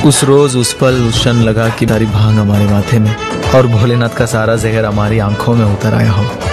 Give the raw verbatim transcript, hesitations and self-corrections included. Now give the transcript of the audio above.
उस रोज उस पल उस क्षण लगा कि सारी भांग हमारे माथे में और भोलेनाथ का सारा जहर हमारी आंखों में उतर आया हो।